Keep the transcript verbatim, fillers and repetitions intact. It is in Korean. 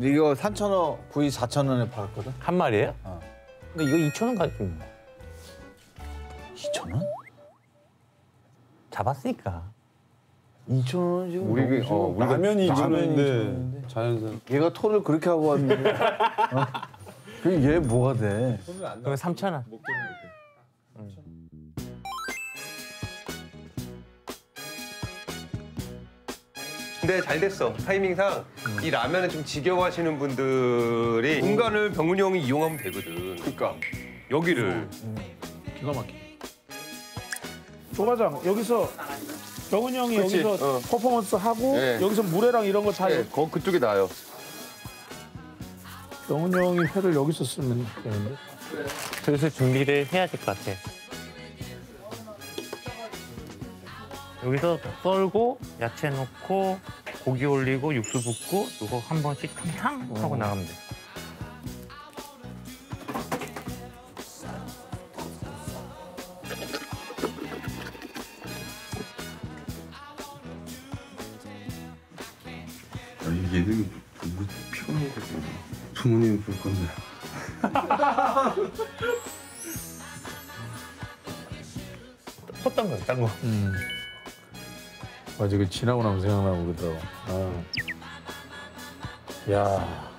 근데 이거 삼천 원, 구이 사천 원에 팔았거든? 한 마리예요? 어. 근데 이거 이천 원 가격입니다. 이천 원? 잡았으니까. 이천 원이지. 우리 그, 어, 우리가 라면이 이천 라면이 원인데 자연산. 얘가 토를 그렇게 하고 왔는데. 어? 그럼 얘 뭐가 돼? 그러면 삼천 원. 근데 잘 됐어. 타이밍상 이 라면을 좀 지겨워하시는 분들이 공간을 병훈이 형이 이용하면 되거든. 그러니까 여기를. 기가 막혀. 조과장 여기서 병훈이 형이 그치, 여기서 어. 퍼포먼스 하고 네. 여기서 물회랑 이런 거 다 네, 거 그쪽에 나요. 병훈이 형이 회를 여기서 쓰면 되는데. 슬슬 준비를 해야 될 것 같아. 여기서 썰고 야채 넣고 고기 올리고 육수 붓고 이거 한 번씩 탕탕 하고 나가면 돼. 아, 이 예능이 뭐 피곤하거든. 부모님이 볼 건데. 헛단 거야, 딴 거. 음. 맞아, 그 지나고 나면 생각나고 그러더라고. 아. 야.